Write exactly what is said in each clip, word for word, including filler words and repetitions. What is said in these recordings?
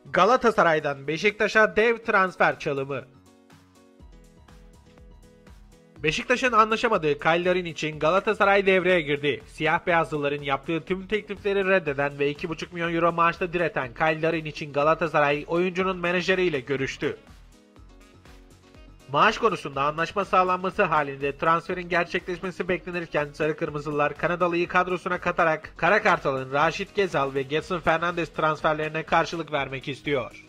Galatasaray'dan Beşiktaş'a dev transfer çalımı. Beşiktaş'ın anlaşamadığı Kyle için Galatasaray devreye girdi. Siyah beyazlıların yaptığı tüm teklifleri reddeden ve iki buçuk milyon euro maaşla direten Kyle için Galatasaray oyuncunun menajeriyle görüştü. Maaş konusunda anlaşma sağlanması halinde transferin gerçekleşmesi beklenirken Sarı Kırmızılar Kanadalı'yı kadrosuna katarak Kara Kartal'ın Raşit Gezal ve Gedson Fernandes transferlerine karşılık vermek istiyor.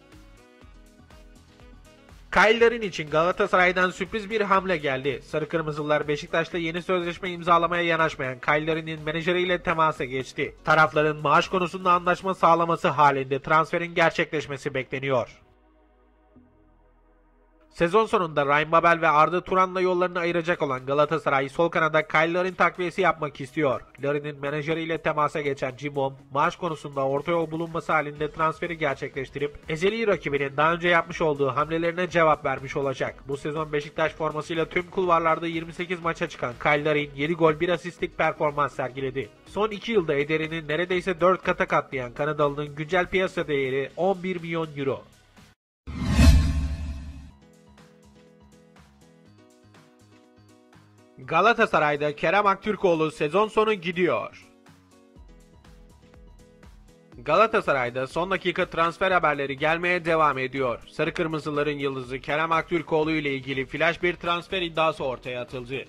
Kyle için Galatasaray'dan sürpriz bir hamle geldi. Sarı Kırmızılar Beşiktaş'la yeni sözleşme imzalamaya yanaşmayan Kyle'nin menajeriyle temasa geçti. Tarafların maaş konusunda anlaşma sağlaması halinde transferin gerçekleşmesi bekleniyor. Sezon sonunda Ryan Babel ve Arda Turan'la yollarını ayıracak olan Galatasaray sol kanada Kyle Larin takviyesi yapmak istiyor. Larin'in menajeriyle temasa geçen Cimbom, maaş konusunda orta yol bulunması halinde transferi gerçekleştirip ezeli rakibinin daha önce yapmış olduğu hamlelerine cevap vermiş olacak. Bu sezon Beşiktaş formasıyla tüm kulvarlarda yirmi sekiz maça çıkan Kyle Larin yedi gol bir asistlik performans sergiledi. Son iki yılda ederini neredeyse dört kata katlayan Kanadalı'nın güncel piyasa değeri on bir milyon euro. Galatasaray'da Kerem Aktürkoğlu sezon sonu gidiyor. Galatasaray'da son dakika transfer haberleri gelmeye devam ediyor. Sarı Kırmızıların yıldızı Kerem Aktürkoğlu ile ilgili flash bir transfer iddiası ortaya atıldı.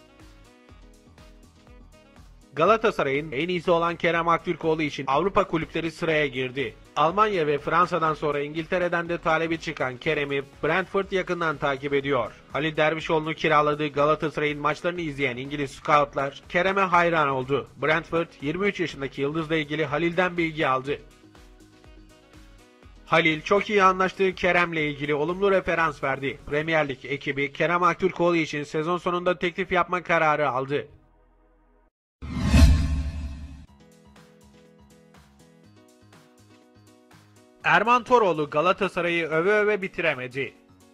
Galatasaray'ın en iyisi olan Kerem Aktürkoğlu için Avrupa kulüpleri sıraya girdi. Almanya ve Fransa'dan sonra İngiltere'den de talebi çıkan Kerem'i Brentford yakından takip ediyor. Halil Dervişoğlu'nu kiraladığı Galatasaray'ın maçlarını izleyen İngiliz scoutlar Kerem'e hayran oldu. Brentford yirmi üç yaşındaki yıldızla ilgili Halil'den bilgi aldı. Halil çok iyi anlaştığı Kerem'le ilgili olumlu referans verdi. Premier Lig ekibi Kerem Aktürkoğlu için sezon sonunda teklif yapma kararı aldı. Erman Toroğlu Galatasaray'ı öve öve bitiremedi.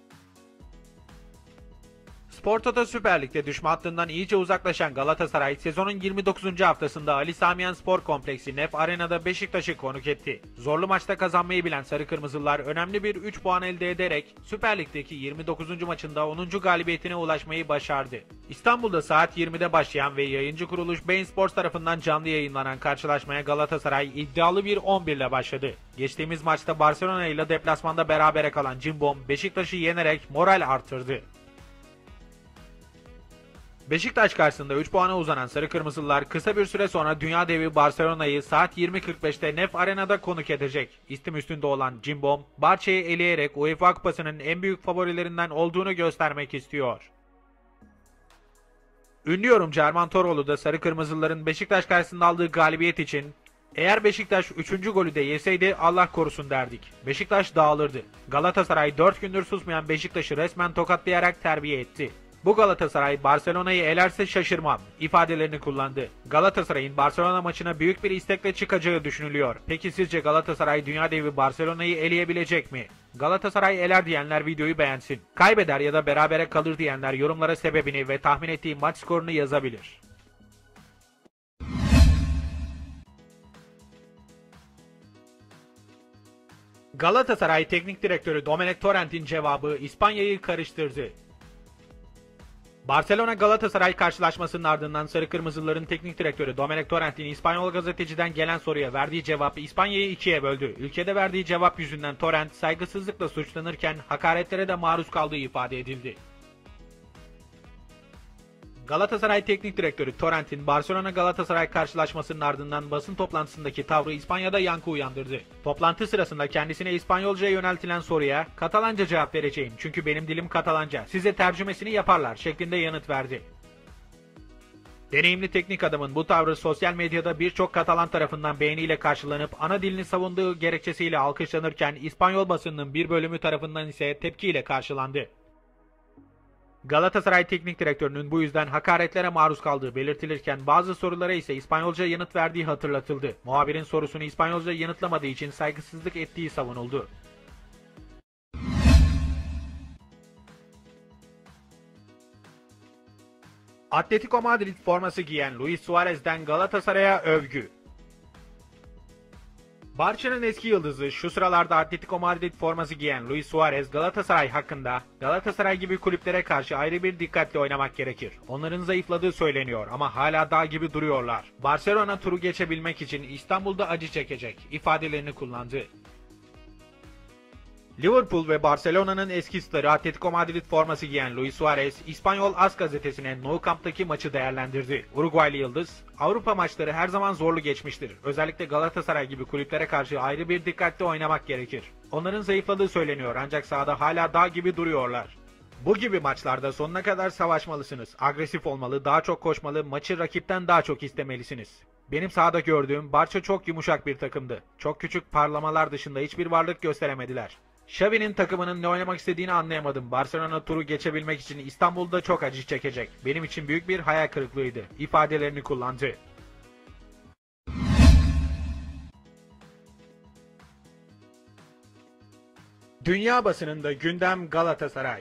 Spor Toto Süper Lig'de düşme hattından iyice uzaklaşan Galatasaray sezonun yirmi dokuzuncu haftasında Ali Sami Yen Spor Kompleksi Nef Arena'da Beşiktaş'ı konuk etti. Zorlu maçta kazanmayı bilen Sarı Kırmızılar önemli bir üç puan elde ederek Süper Lig'deki yirmi dokuzuncu maçında onuncu galibiyetine ulaşmayı başardı. İstanbul'da saat yirmide başlayan ve yayıncı kuruluş Bein Sports tarafından canlı yayınlanan karşılaşmaya Galatasaray iddialı bir on bir ile başladı. Geçtiğimiz maçta Barcelona ile deplasmanda berabere kalan Cimbom Beşiktaş'ı yenerek moral artırdı. Beşiktaş karşısında üç puana uzanan Sarı Kırmızılar kısa bir süre sonra dünya devi Barcelona'yı saat yirmi kırk beşte Nef Arena'da konuk edecek. İstim üstünde olan Cimbom, Barça'yı eleyerek UEFA Kupası'nın en büyük favorilerinden olduğunu göstermek istiyor. Ünlü yorumcu Erman Toroğlu da Sarı Kırmızıların Beşiktaş karşısında aldığı galibiyet için "Eğer Beşiktaş üçüncü golü de yeseydi Allah korusun derdik. Beşiktaş dağılırdı. Galatasaray dört gündür susmayan Beşiktaş'ı resmen tokatlayarak terbiye etti. Bu Galatasaray Barcelona'yı elerse şaşırmam" ifadelerini kullandı. Galatasaray'ın Barcelona maçına büyük bir istekle çıkacağı düşünülüyor. Peki sizce Galatasaray dünya devi Barcelona'yı eleyebilecek mi? Galatasaray eler diyenler videoyu beğensin. Kaybeder ya da berabere kalır diyenler yorumlara sebebini ve tahmin ettiği maç skorunu yazabilir. Galatasaray Teknik Direktörü Domenech Torrent'in cevabı İspanya'yı karıştırdı. Barcelona-Galatasaray karşılaşmasının ardından Sarı Kırmızıların teknik direktörü Domenech Torrent'in İspanyol gazeteciden gelen soruya verdiği cevap İspanya'yı ikiye böldü. Ülkede verdiği cevap yüzünden Torrent saygısızlıkla suçlanırken hakaretlere de maruz kaldığı ifade edildi. Galatasaray Teknik Direktörü Torrent'in Barcelona-Galatasaray karşılaşmasının ardından basın toplantısındaki tavrı İspanya'da yankı uyandırdı. Toplantı sırasında kendisine İspanyolca'ya yöneltilen soruya "Katalanca cevap vereceğim çünkü benim dilim Katalanca, size tercümesini yaparlar" şeklinde yanıt verdi. Deneyimli teknik adamın bu tavrı sosyal medyada birçok Katalan tarafından beğeniyle karşılanıp ana dilini savunduğu gerekçesiyle alkışlanırken İspanyol basınının bir bölümü tarafından ise tepkiyle karşılandı. Galatasaray Teknik Direktörü'nün bu yüzden hakaretlere maruz kaldığı belirtilirken bazı sorulara ise İspanyolca yanıt verdiği hatırlatıldı. Muhabirin sorusunu İspanyolca yanıtlamadığı için saygısızlık ettiği savunuldu. Atletico Madrid forması giyen Luis Suarez'den Galatasaray'a övgü. Barça'nın eski yıldızı, şu sıralarda Atletico Madrid forması giyen Luis Suarez, Galatasaray hakkında Galatasaray gibi kulüplere karşı ayrı bir dikkatli oynamak gerekir. Onların zayıfladığı söyleniyor ama hala dağ gibi duruyorlar. Barcelona turu geçebilmek için İstanbul'da acı çekecek ifadelerini kullandı. Liverpool ve Barcelona'nın eski starı Atletico Madrid forması giyen Luis Suarez, İspanyol AS gazetesine Nou Camp'taki maçı değerlendirdi. Uruguaylı yıldız, Avrupa maçları her zaman zorlu geçmiştir. Özellikle Galatasaray gibi kulüplere karşı ayrı bir dikkatli oynamak gerekir. Onların zayıfladığı söyleniyor ancak sahada hala dağ gibi duruyorlar. Bu gibi maçlarda sonuna kadar savaşmalısınız. Agresif olmalı, daha çok koşmalı, maçı rakipten daha çok istemelisiniz. Benim sahada gördüğüm Barça çok yumuşak bir takımdı. Çok küçük parlamalar dışında hiçbir varlık gösteremediler. Xavi'nin takımının ne oynamak istediğini anlayamadım. Barcelona turu geçebilmek için İstanbul'da çok acı çekecek. Benim için büyük bir hayal kırıklığıydı ifadelerini kullandı. Dünya basınında gündem Galatasaray.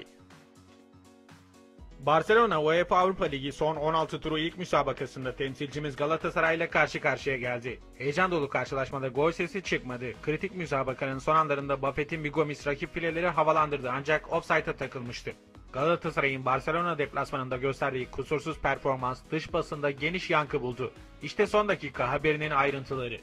Barcelona UEFA Avrupa Ligi son on altı turu ilk müsabakasında temsilcimiz Galatasaray ile karşı karşıya geldi. Heyecan dolu karşılaşmada gol sesi çıkmadı. Kritik müsabakanın son anlarında Buffett'in bir Gomis rakip fileleri havalandırdı ancak offside'a takılmıştı. Galatasaray'ın Barcelona deplasmanında gösterdiği kusursuz performans dış basında geniş yankı buldu. İşte son dakika haberinin ayrıntıları.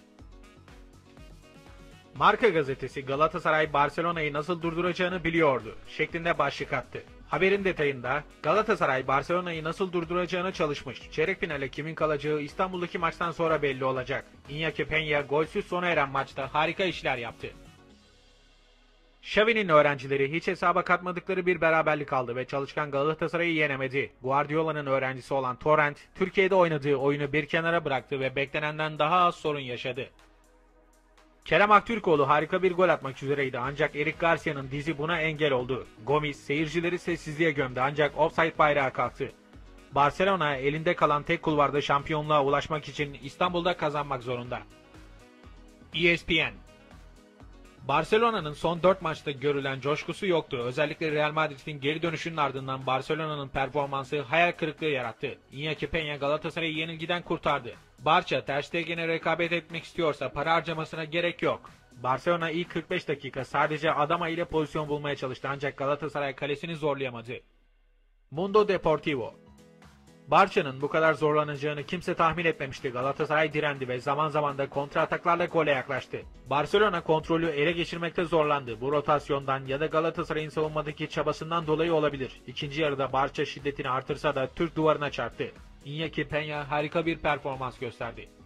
Marca gazetesi Galatasaray Barcelona'yı nasıl durduracağını biliyordu şeklinde başlık attı. Haberin detayında Galatasaray Barcelona'yı nasıl durduracağını çalışmış. Çeyrek finale kimin kalacağı İstanbul'daki maçtan sonra belli olacak. Iñaki Peña golsüz sona eren maçta harika işler yaptı. Xavi'nin öğrencileri hiç hesaba katmadıkları bir beraberlik aldı ve çalışkan Galatasaray'ı yenemedi. Guardiola'nın öğrencisi olan Torrent, Türkiye'de oynadığı oyunu bir kenara bıraktı ve beklenenden daha az sorun yaşadı. Kerem Aktürkoğlu harika bir gol atmak üzereydi ancak Eric Garcia'nın dizi buna engel oldu. Gomis seyircileri sessizliğe gömdü ancak offside bayrağı kalktı. Barcelona elinde kalan tek kulvarda şampiyonluğa ulaşmak için İstanbul'da kazanmak zorunda. E S P N Barcelona'nın son dört maçta görülen coşkusu yoktu. Özellikle Real Madrid'in geri dönüşünün ardından Barcelona'nın performansı hayal kırıklığı yarattı. Iñaki Peña Galatasaray'ı yenilgiden kurtardı. Barça Ter Stegen'e rekabet etmek istiyorsa para harcamasına gerek yok. Barcelona ilk kırk beş dakika sadece Adama ile pozisyon bulmaya çalıştı ancak Galatasaray kalesini zorlayamadı. Mundo Deportivo Barça'nın bu kadar zorlanacağını kimse tahmin etmemişti. Galatasaray direndi ve zaman zaman da kontra ataklarla gole yaklaştı. Barcelona kontrolü ele geçirmekte zorlandı. Bu rotasyondan ya da Galatasaray'ın savunmadaki çabasından dolayı olabilir. İkinci yarıda Barça şiddetini artırsa da Türk duvarına çarptı. Iñaki Peña harika bir performans gösterdi.